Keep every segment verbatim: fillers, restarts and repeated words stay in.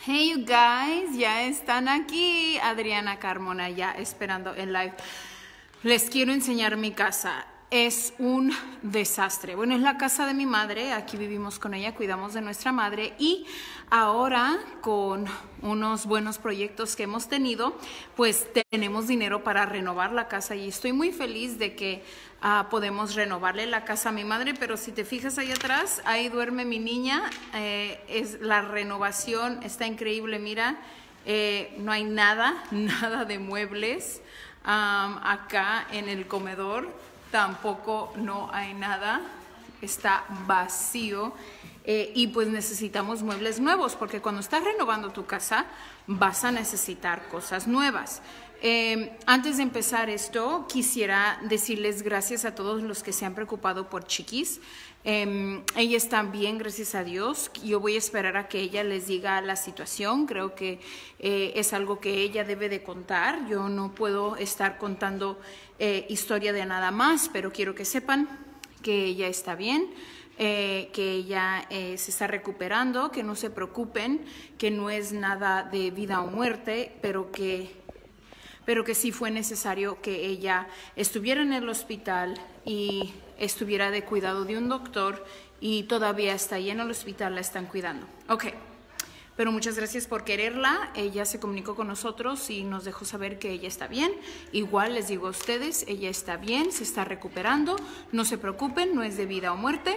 Hey you guys, ya están aquí. Adriana Carmona ya esperando en live. Les quiero enseñar mi casa. Es un desastre. Bueno, es la casa de mi madre. Aquí vivimos con ella, cuidamos de nuestra madre. Y ahora, con unos buenos proyectos que hemos tenido, pues tenemos dinero para renovar la casa. Y estoy muy feliz de que uh, podemos renovarle la casa a mi madre. Pero si te fijas ahí atrás, ahí duerme mi niña. Eh, es, la renovación está increíble, mira. Eh, no hay nada, nada de muebles um, acá en el comedor. Tampoco no hay nada, está vacío eh, y pues necesitamos muebles nuevos porque cuando estás renovando tu casa vas a necesitar cosas nuevas. Eh, antes de empezar esto, quisiera decirles gracias a todos los que se han preocupado por Chiquis. Eh, ella está bien, gracias a Dios. Yo voy a esperar a que ella les diga la situación. Creo que eh, es algo que ella debe de contar. Yo no puedo estar contando eh, historia de nada más, pero quiero que sepan que ella está bien. Eh, que ella eh, se está recuperando, que no se preocupen, que no es nada de vida o muerte, pero que pero que sí fue necesario que ella estuviera en el hospital y estuviera de cuidado de un doctor y todavía está ahí en el hospital, la están cuidando. Ok, pero muchas gracias por quererla. Ella se comunicó con nosotros y nos dejó saber que ella está bien. Igual les digo a ustedes, ella está bien, se está recuperando, no se preocupen, no es de vida o muerte.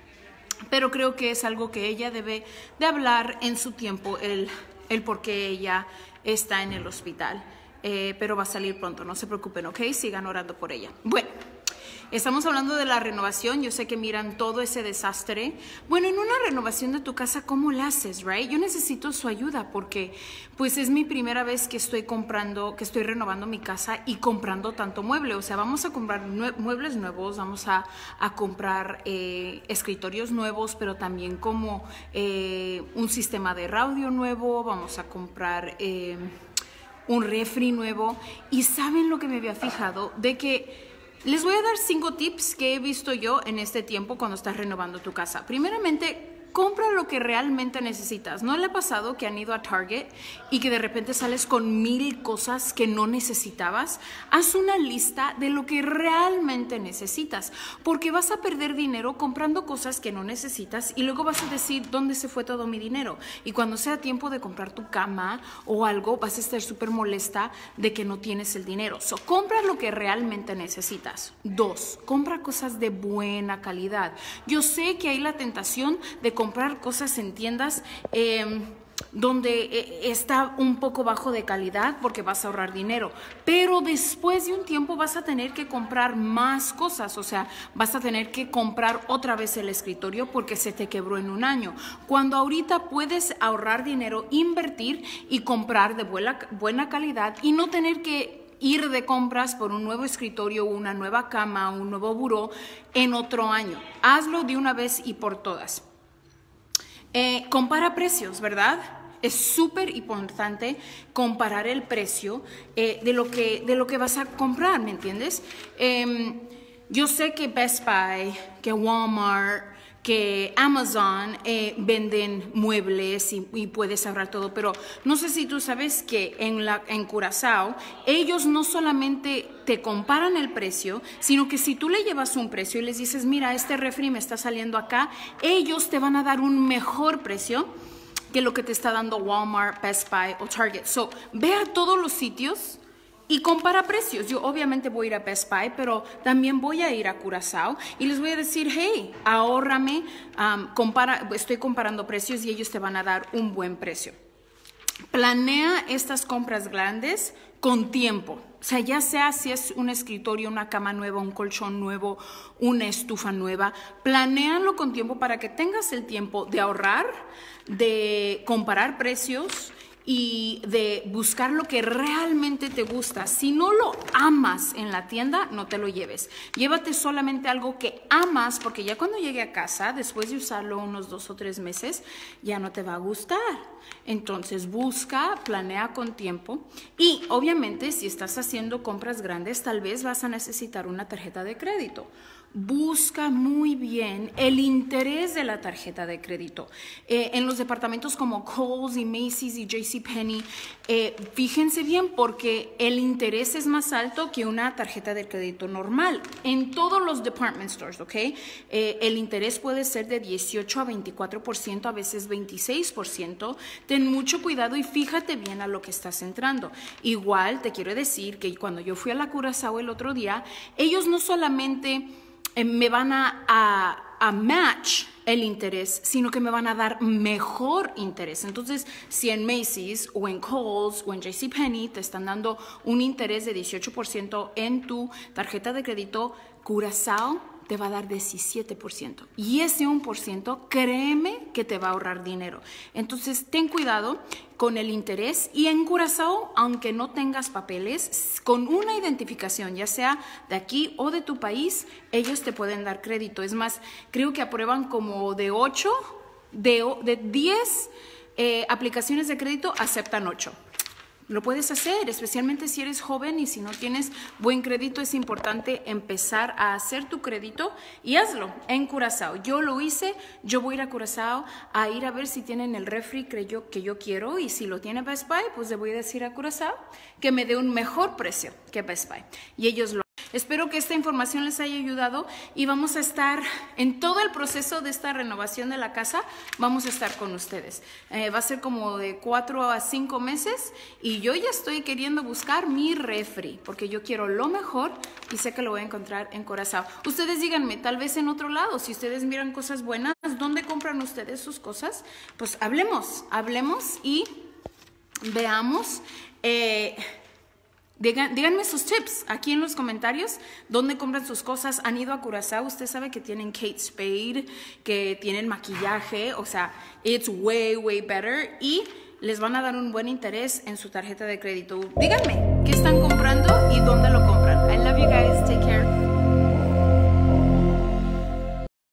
Pero creo que es algo que ella debe de hablar en su tiempo, el, el por qué ella está en el hospital. Eh, pero va a salir pronto, no se preocupen, ¿ok? Sigan orando por ella. Bueno, estamos hablando de la renovación. Yo sé que miran todo ese desastre. Bueno, en una renovación de tu casa, ¿cómo la haces, right? Yo necesito su ayuda porque pues es mi primera vez que estoy comprando, que estoy renovando mi casa y comprando tanto mueble. O sea, vamos a comprar nue muebles nuevos, vamos a, a comprar eh, escritorios nuevos, pero también como eh, un sistema de radio nuevo, vamos a comprar Eh, un refri nuevo. Y ¿saben lo que me había fijado? De que les voy a dar cinco tips que he visto yo en este tiempo cuando estás renovando tu casa. Primeramente, compra lo que realmente necesitas. ¿No le ha pasado que han ido a Target y que de repente sales con mil cosas que no necesitabas? Haz una lista de lo que realmente necesitas, porque vas a perder dinero comprando cosas que no necesitas y luego vas a decir, ¿dónde se fue todo mi dinero? Y cuando sea tiempo de comprar tu cama o algo, vas a estar súper molesta de que no tienes el dinero. So, compra lo que realmente necesitas. Dos, compra cosas de buena calidad. Yo sé que hay la tentación de comprar cosas en tiendas eh, donde eh, está un poco bajo de calidad porque vas a ahorrar dinero, pero después de un tiempo vas a tener que comprar más cosas. O sea, vas a tener que comprar otra vez el escritorio porque se te quebró en un año, cuando ahorita puedes ahorrar dinero, invertir y comprar de buena, buena calidad y no tener que ir de compras por un nuevo escritorio, una nueva cama, un nuevo buró en otro año. Hazlo de una vez y por todas. Eh, compara precios, ¿verdad? Es súper importante comparar el precio eh, de, lo que, de lo que vas a comprar, ¿me entiendes? Eh, yo sé que Best Buy, que Walmart, que Amazon eh, venden muebles y, y puedes ahorrar todo, pero no sé si tú sabes que en, la, en Curazao ellos no solamente te comparan el precio, sino que si tú le llevas un precio y les dices, mira, este refri me está saliendo acá, ellos te van a dar un mejor precio que lo que te está dando Walmart, Best Buy o Target. So, ve a todos los sitios y compara precios. Yo obviamente voy a ir a Best Buy, pero también voy a ir a Curazao y les voy a decir, hey, ahórrame, um, compara, estoy comparando precios y ellos te van a dar un buen precio. Planea estas compras grandes con tiempo. O sea, ya sea si es un escritorio, una cama nueva, un colchón nuevo, una estufa nueva, planéalo con tiempo para que tengas el tiempo de ahorrar, de comparar precios y de buscar lo que realmente te gusta. Si no lo amas en la tienda, no te lo lleves. Llévate solamente algo que amas, porque ya cuando llegue a casa, después de usarlo unos dos o tres meses, ya no te va a gustar. Entonces busca, planea con tiempo y obviamente si estás haciendo compras grandes, tal vez vas a necesitar una tarjeta de crédito. busca muy bien el interés de la tarjeta de crédito. Eh, en los departamentos como Kohl's y Macy's y JCPenney, eh, fíjense bien porque el interés es más alto que una tarjeta de crédito normal. En todos los department stores, ¿ok? Eh, el interés puede ser de dieciocho a veinticuatro por ciento, a veces veintiséis por ciento. Ten mucho cuidado y fíjate bien a lo que estás entrando. Igual te quiero decir que cuando yo fui a la Curazao el otro día, ellos no solamente eh, me van a, a, a match el interés, sino que me van a dar mejor interés. Entonces, si en Macy's o en Kohl's o en JCPenney te están dando un interés de dieciocho por ciento en tu tarjeta de crédito, Curazao te va a dar diecisiete por ciento. Y ese uno por ciento, créeme que te va a ahorrar dinero. Entonces, ten cuidado con el interés. Y en Curazao, aunque no tengas papeles, con una identificación, ya sea de aquí o de tu país, ellos te pueden dar crédito. Es más, creo que aprueban como de ocho, de, de diez eh, aplicaciones de crédito, aceptan ocho. Lo puedes hacer, especialmente si eres joven y si no tienes buen crédito. Es importante empezar a hacer tu crédito y hazlo en Curazao. Yo lo hice, yo voy a ir a Curazao a ir a ver si tienen el refri que yo, que yo quiero, y si lo tiene Best Buy, pues le voy a decir a Curazao que me dé un mejor precio que Best Buy. Y ellos lo Espero que esta información les haya ayudado y vamos a estar en todo el proceso de esta renovación de la casa. Vamos a estar con ustedes. Eh, va a ser como de cuatro a cinco meses y yo ya estoy queriendo buscar mi refri porque yo quiero lo mejor y sé que lo voy a encontrar en Curazao. Ustedes díganme, tal vez en otro lado, si ustedes miran cosas buenas, ¿dónde compran ustedes sus cosas? Pues hablemos, hablemos y veamos. Eh, Digan, díganme sus tips aquí en los comentarios. ¿Dónde compran sus cosas? ¿Han ido a Curazao? Usted sabe que tienen Kate Spade, que tienen maquillaje. O sea, it's way, way better. Y les van a dar un buen interés en su tarjeta de crédito. Díganme qué están comprando y dónde lo compran. I love you guys. Take care.